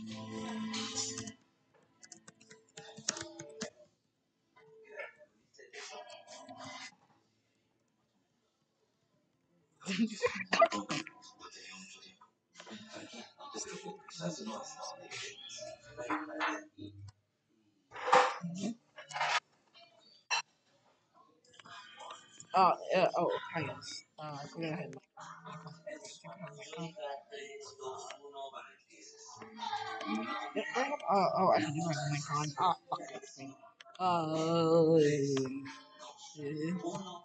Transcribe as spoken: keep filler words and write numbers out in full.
Uh, uh, oh, hang on. Uh, go ahead. Oh, oh, I can do my con. Oh, fuck that thing. Uh,